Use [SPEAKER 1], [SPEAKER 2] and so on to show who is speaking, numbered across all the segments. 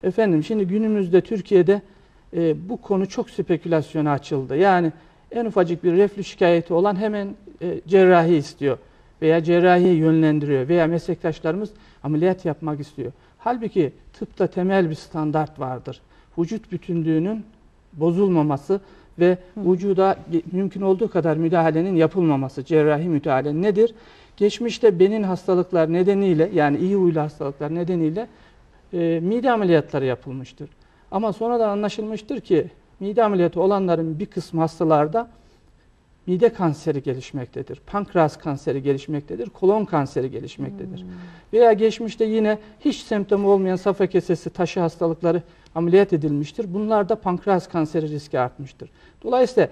[SPEAKER 1] Efendim şimdi günümüzde Türkiye'de bu konu çok spekülasyona açıldı. Yani en ufacık bir reflü şikayeti olan hemen cerrahi istiyor veya cerrahiye yönlendiriyor veya meslektaşlarımız ameliyat yapmak istiyor. Halbuki tıpta temel bir standart vardır. Vücut bütünlüğünün bozulmaması ve vücuda mümkün olduğu kadar müdahalenin yapılmaması, cerrahi müdahale nedir? Geçmişte benin hastalıklar nedeniyle, yani iyi huylu hastalıklar nedeniyle mide ameliyatları yapılmıştır. Ama sonradan anlaşılmıştır ki mide ameliyatı olanların bir kısmı hastalarda mide kanseri gelişmektedir, pankreas kanseri gelişmektedir, kolon kanseri gelişmektedir. Veya geçmişte yine hiç semptomu olmayan safra kesesi taşı hastalıkları ameliyat edilmiştir. Bunlarda pankreas kanseri riski artmıştır. Dolayısıyla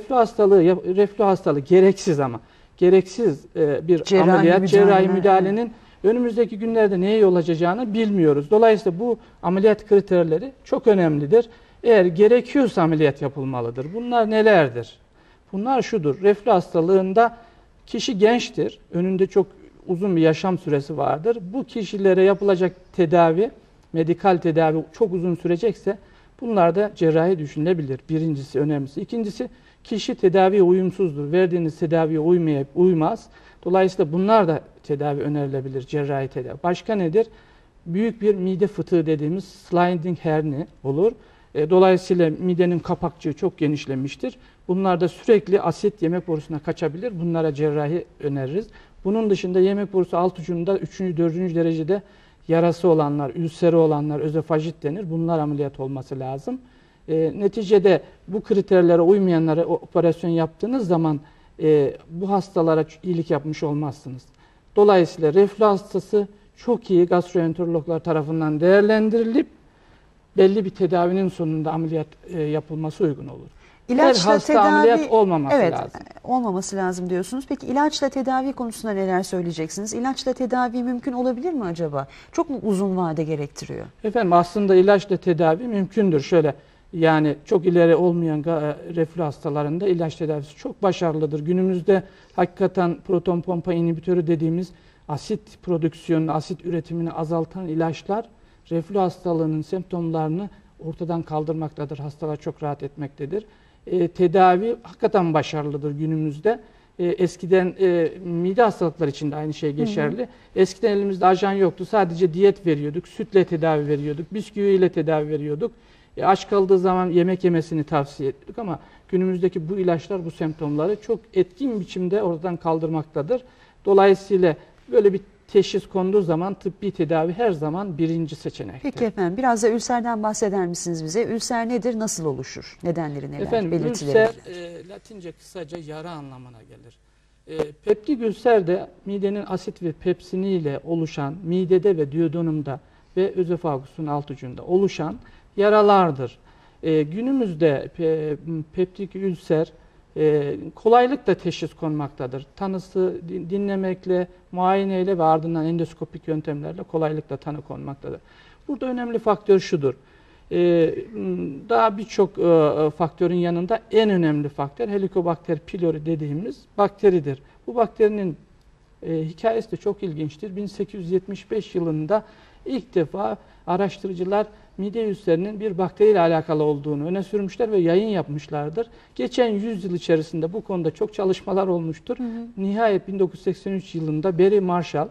[SPEAKER 1] reflü hastalığı gereksiz ama gereksiz bir cerrahi müdahalenin önümüzdeki günlerde neye yol açacağını bilmiyoruz. Dolayısıyla bu ameliyat kriterleri çok önemlidir. Eğer gerekiyorsa ameliyat yapılmalıdır. Bunlar nelerdir? Bunlar şudur. Reflü hastalığında kişi gençtir. Önünde çok uzun bir yaşam süresi vardır. Bu kişilere yapılacak tedavi, medikal tedavi çok uzun sürecekse bunlarda cerrahi düşünülebilir. Birincisi, önemlisi. İkincisi, kişi tedaviye uyumsuzdur. Verdiğiniz tedaviye uymaz. Dolayısıyla bunlar da tedavi önerilebilir, cerrahi tedavi. Başka nedir? Büyük bir mide fıtığı dediğimiz sliding hernia olur. Dolayısıyla midenin kapakçığı çok genişlemiştir. Bunlarda sürekli asit yemek borusuna kaçabilir. Bunlara cerrahi öneririz. Bunun dışında yemek borusu alt ucunda 3. 4. derecede yarası olanlar, ülseri olanlar, özofajit denir. Bunlar ameliyat olması lazım. Neticede bu kriterlere uymayanlara operasyon yaptığınız zaman bu hastalara iyilik yapmış olmazsınız. Dolayısıyla reflü hastası çok iyi gastroenterologlar tarafından değerlendirilip belli bir tedavinin sonunda ameliyat yapılması uygun olur.
[SPEAKER 2] İlaçla
[SPEAKER 1] her hasta
[SPEAKER 2] tedavi,
[SPEAKER 1] ameliyat olmaması lazım.
[SPEAKER 2] Olmaması lazım diyorsunuz. Peki ilaçla tedavi konusunda neler söyleyeceksiniz? İlaçla tedavi mümkün olabilir mi acaba? Çok mu uzun vade gerektiriyor?
[SPEAKER 1] Efendim aslında ilaçla tedavi mümkündür. Şöyle yani çok ileri olmayan reflü hastalarında ilaç tedavisi çok başarılıdır. Günümüzde hakikaten proton pompa inhibitörü dediğimiz asit prodüksiyonunu, asit üretimini azaltan ilaçlar reflü hastalığının semptomlarını ortadan kaldırmaktadır. Hastalar çok rahat etmektedir. Tedavi hakikaten başarılıdır günümüzde. Eskiden mide hastalıkları için de aynı şey geçerli. Eskiden elimizde ajan yoktu. Sadece diyet veriyorduk. Sütle tedavi veriyorduk. Bisküviyle tedavi veriyorduk. Aç kaldığı zaman yemek yemesini tavsiye ettik ama günümüzdeki bu ilaçlar bu semptomları çok etkin biçimde ortadan kaldırmaktadır. Dolayısıyla böyle bir teşhis konduğu zaman tıbbi tedavi her zaman birinci seçenektir.
[SPEAKER 2] Peki efendim biraz da ülserden bahseder misiniz bize? Ülser nedir, nasıl oluşur? Nedenleri neler,
[SPEAKER 1] efendim,
[SPEAKER 2] belirtileri
[SPEAKER 1] ülser
[SPEAKER 2] neler?
[SPEAKER 1] Latince kısaca yara anlamına gelir. Peptik ülser de midenin asit ve pepsiniyle oluşan midede ve duodenumda ve özofagusun alt ucunda oluşan yaralardır. Günümüzde peptik ülser kolaylıkla teşhis konmaktadır. Tanısı dinlemekle, muayeneyle ve ardından endoskopik yöntemlerle kolaylıkla tanı konmaktadır. Burada önemli faktör şudur. Daha birçok faktörün yanında en önemli faktör Helicobacter pylori dediğimiz bakteridir. Bu bakterinin hikayesi de çok ilginçtir. 1875 yılında ilk defa araştırıcılar mide ülserinin bir bakteriyle alakalı olduğunu öne sürmüşler ve yayın yapmışlardır. Geçen 100 yıl içerisinde bu konuda çok çalışmalar olmuştur. Nihayet 1983 yılında Barry Marshall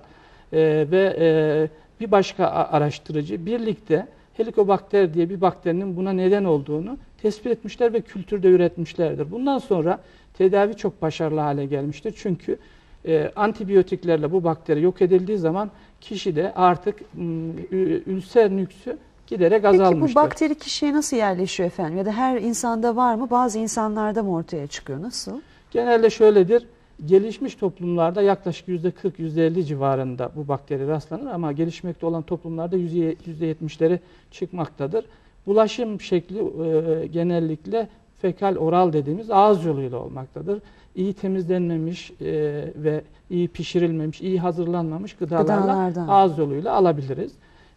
[SPEAKER 1] ve bir başka araştırıcı birlikte Helicobacter diye bir bakterinin buna neden olduğunu tespit etmişler ve kültürde üretmişlerdir. Bundan sonra tedavi çok başarılı hale gelmiştir. Çünkü antibiyotiklerle bu bakteri yok edildiği zaman kişide artık ülser nüksü giderek azalmıştır.
[SPEAKER 2] Peki bu bakteri kişiye nasıl yerleşiyor efendim? Ya da her insanda var mı? Bazı insanlarda mı ortaya çıkıyor? Nasıl?
[SPEAKER 1] Genelde şöyledir. Gelişmiş toplumlarda yaklaşık %40-%50 civarında bu bakteri rastlanır ama gelişmekte olan toplumlarda %70'leri çıkmaktadır. Bulaşım şekli genellikle fekal oral dediğimiz ağız yoluyla olmaktadır. İyi temizlenmemiş ve iyi pişirilmemiş, iyi hazırlanmamış gıdalarla ağız yoluyla alabiliriz.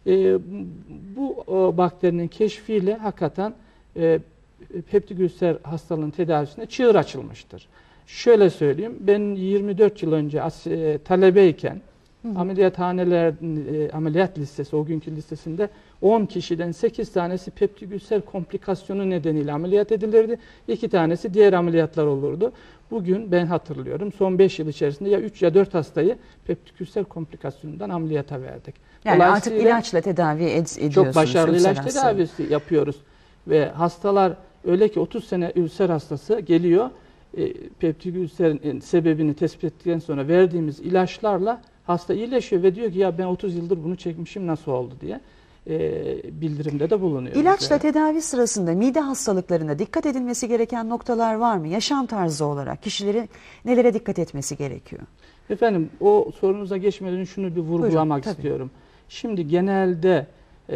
[SPEAKER 1] Bu bakterinin keşfiyle hakikaten peptik ülser hastalığının tedavisine çığır açılmıştır. Şöyle söyleyeyim, ben 24 yıl önce talebeyken ameliyat listesi, o günkü listesinde 10 kişiden 8 tanesi peptik ülser komplikasyonu nedeniyle ameliyat edilirdi. 2 tanesi diğer ameliyatlar olurdu. Bugün ben hatırlıyorum son 5 yıl içerisinde ya 3 ya 4 hastayı peptik ülser komplikasyonundan ameliyata verdik.
[SPEAKER 2] Yani artık ilaçla tedavi ediyorsunuz.
[SPEAKER 1] Çok başarılı ilaç
[SPEAKER 2] hastalığı.
[SPEAKER 1] tedavisi yapıyoruz. Ve hastalar öyle ki 30 sene ülser hastası geliyor. Peptik ülserin sebebini tespit ettikten sonra verdiğimiz ilaçlarla hasta iyileşiyor ve diyor ki ya ben 30 yıldır bunu çekmişim nasıl oldu diye bildirimde de bulunuyor.
[SPEAKER 2] İlaçla tedavi sırasında mide hastalıklarında dikkat edilmesi gereken noktalar var mı? Yaşam tarzı olarak kişilerin nelere dikkat etmesi gerekiyor?
[SPEAKER 1] Efendim o sorunuza geçmeden şunu bir vurgulamak
[SPEAKER 2] Buyurun,
[SPEAKER 1] istiyorum. Şimdi genelde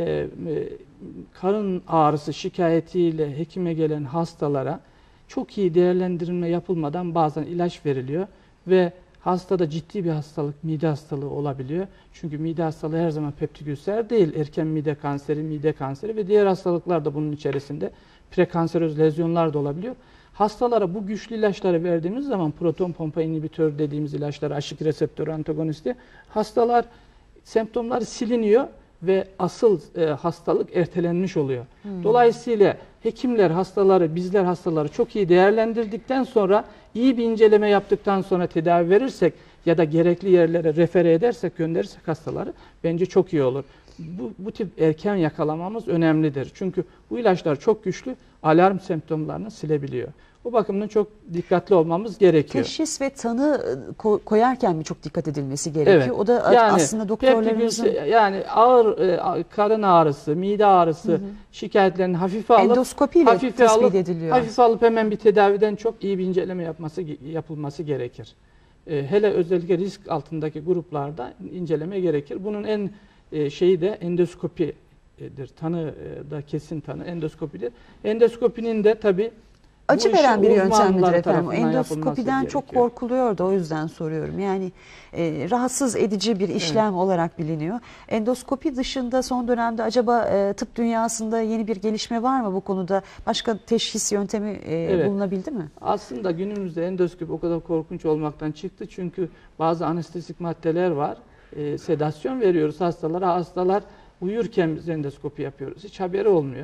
[SPEAKER 1] karın ağrısı şikayetiyle hekime gelen hastalara çok iyi değerlendirilme yapılmadan bazen ilaç veriliyor ve hastada ciddi bir hastalık, mide hastalığı olabiliyor. Çünkü mide hastalığı her zaman peptik ülser değil. Erken mide kanseri ve diğer hastalıklar da bunun içerisinde. Prekanseröz lezyonlar da olabiliyor. Hastalara bu güçlü ilaçları verdiğimiz zaman proton pompa inhibitör dediğimiz ilaçlar, aşık reseptör antagonisti, hastalar semptomları siliniyor ve asıl hastalık ertelenmiş oluyor. Dolayısıyla hekimler bizler hastaları çok iyi değerlendirdikten sonra, iyi bir inceleme yaptıktan sonra tedavi verirsek ya da gerekli yerlere refere edersek, gönderirsek hastaları bence çok iyi olur. Bu tip erken yakalamamız önemlidir. Çünkü bu ilaçlar çok güçlü, alarm semptomlarını silebiliyor. Bu bakımdan çok dikkatli olmamız gerekiyor.
[SPEAKER 2] Teşhis ve tanı koyarken mi çok dikkat edilmesi gerekiyor?
[SPEAKER 1] Evet.
[SPEAKER 2] O da yani, aslında doktorlarımızın...
[SPEAKER 1] Yani ağır karın ağrısı, mide ağrısı şikayetlerini hafife alıp
[SPEAKER 2] endoskopiyle tespit ediliyor.
[SPEAKER 1] Hafife alıp hemen bir tedaviden çok iyi bir inceleme yapılması gerekir. Hele özellikle risk altındaki gruplarda inceleme gerekir. Bunun en şeyi de endoskopidir. Tanı da kesin tanı endoskopidir. Endoskopinin de tabii
[SPEAKER 2] acı veren bir yöntem midir efendim?
[SPEAKER 1] Endoskopiden
[SPEAKER 2] Endoskopiden çok korkuluyor da o yüzden soruyorum. Yani rahatsız edici bir işlem olarak biliniyor. Endoskopi dışında son dönemde acaba tıp dünyasında yeni bir gelişme var mı bu konuda? Başka teşhis yöntemi bulunabildi mi?
[SPEAKER 1] Aslında günümüzde endoskopi o kadar korkunç olmaktan çıktı. Çünkü bazı anestezik maddeler var. Sedasyon veriyoruz hastalara. Hastalar uyurken biz endoskopi yapıyoruz. Hiç haberi olmuyor.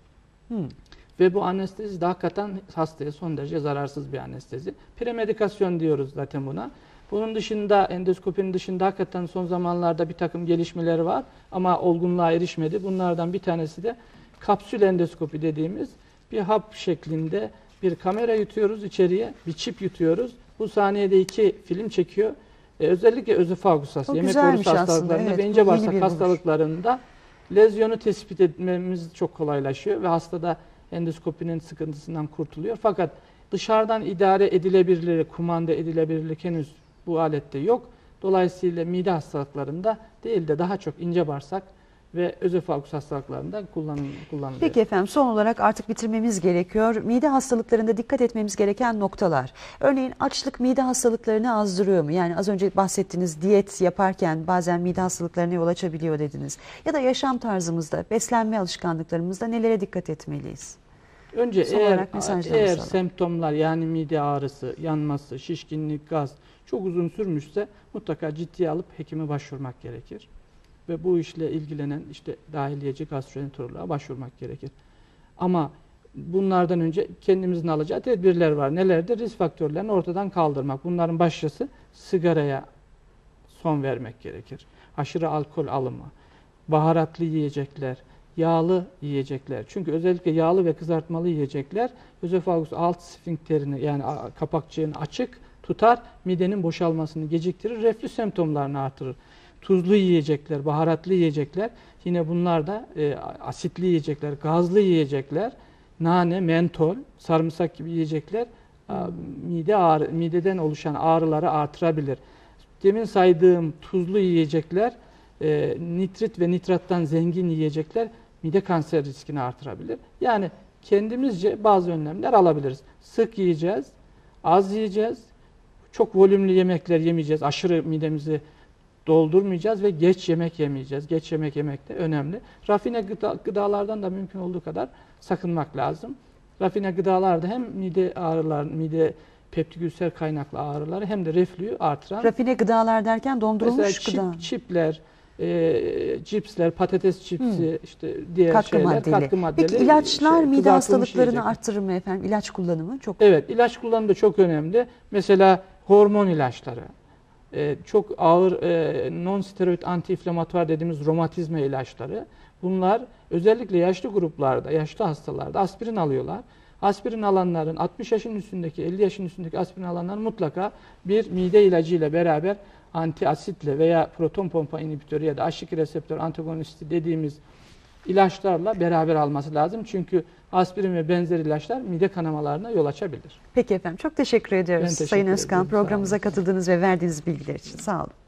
[SPEAKER 1] Ve bu anestezi de hakikaten hastaya son derece zararsız bir anestezi. Premedikasyon diyoruz zaten buna. Bunun dışında, endoskopinin dışında hakikaten son zamanlarda bir takım gelişmeler var ama olgunluğa erişmedi. Bunlardan bir tanesi de kapsül endoskopi dediğimiz bir hap şeklinde bir kamera yutuyoruz içeriye, bir çip yutuyoruz. Bu saniyede 2 film çekiyor. Özellikle özofagus hastalığı, yemek borusu hastalıklarında ve ince bağırsak hastalıklarında lezyonu tespit etmemiz çok kolaylaşıyor ve hastada endoskopinin sıkıntısından kurtuluyor. Fakat dışarıdan idare edilebilirlik, kumanda edilebilirlik henüz bu alette yok. Dolayısıyla mide hastalıklarında değil de daha çok ince bağırsak ve özofagus hastalıklarında kullanılıyor.
[SPEAKER 2] Peki efendim, son olarak artık bitirmemiz gerekiyor. Mide hastalıklarında dikkat etmemiz gereken noktalar. Örneğin açlık mide hastalıklarını azdırıyor mu? Yani az önce bahsettiğiniz diyet yaparken bazen mide hastalıklarına yol açabiliyor dediniz. Ya da yaşam tarzımızda, beslenme alışkanlıklarımızda nelere dikkat etmeliyiz?
[SPEAKER 1] Önce eğer semptomlar yani mide ağrısı, yanması, şişkinlik, gaz çok uzun sürmüşse mutlaka ciddiye alıp hekime başvurmak gerekir. Ve bu işle ilgilenen dahiliyeci gastroenteroloğa başvurmak gerekir. Ama bunlardan önce kendimizin alacağı tedbirler var. Nelerdir? Risk faktörlerini ortadan kaldırmak. Bunların başlıcası sigaraya son vermek gerekir. Aşırı alkol alımı, baharatlı yiyecekler, yağlı yiyecekler. Çünkü özellikle yağlı ve kızartmalı yiyecekler özofagus alt sfinkterini yani kapakçığını açık tutar, midenin boşalmasını geciktirir, reflü semptomlarını artırır. Tuzlu yiyecekler, baharatlı yiyecekler, yine bunlar da asitli yiyecekler, gazlı yiyecekler, nane, mentol, sarımsak gibi yiyecekler mideden oluşan ağrıları artırabilir. Demin saydığım tuzlu yiyecekler, nitrit ve nitrattan zengin yiyecekler mide kanser riskini artırabilir. Yani kendimizce bazı önlemler alabiliriz. Sık yiyeceğiz, az yiyeceğiz, çok volümlü yemekler yemeyeceğiz, aşırı midemizi doldurmayacağız ve geç yemek yemeyeceğiz. Geç yemek yemek de önemli. Rafine gıdalardan da mümkün olduğu kadar sakınmak lazım. Rafine gıdalarda hem mide ağrıları, mide peptik ülser kaynaklı ağrıları hem de reflüyü artıran.
[SPEAKER 2] Rafine gıdalar derken dondurulmuş
[SPEAKER 1] mesela
[SPEAKER 2] gıda.
[SPEAKER 1] Çipler, cipsler, patates cipsi, işte diğer
[SPEAKER 2] Katkı
[SPEAKER 1] şeyler,
[SPEAKER 2] maddeli.
[SPEAKER 1] katkı maddeli.
[SPEAKER 2] Peki ilaçlar mide
[SPEAKER 1] kızartılmış
[SPEAKER 2] hastalıklarını
[SPEAKER 1] yiyecekler.
[SPEAKER 2] arttırır mı efendim? İlaç kullanımı çok
[SPEAKER 1] Evet, ilaç kullanımı da çok önemli. Mesela hormon ilaçları, çok ağır non-steroid anti-inflamatuar dediğimiz romatizma ilaçları. Bunlar özellikle yaşlı gruplarda, yaşlı hastalarda aspirin alıyorlar. Aspirin alanların 60 yaşın üstündeki, 50 yaşın üstündeki aspirin alanların mutlaka bir mide ilacı ile beraber antiasitle veya proton pompa inhibitörü ya da H2 reseptör antagonisti dediğimiz ilaçlarla beraber alması lazım. Çünkü aspirin ve benzer ilaçlar mide kanamalarına yol açabilir.
[SPEAKER 2] Peki efendim, çok teşekkür ediyoruz
[SPEAKER 1] Ben teşekkür
[SPEAKER 2] Sayın Özkan
[SPEAKER 1] ederim. Sağ olun.
[SPEAKER 2] programımıza katıldığınız ve verdiğiniz bilgiler için. Sağ olun.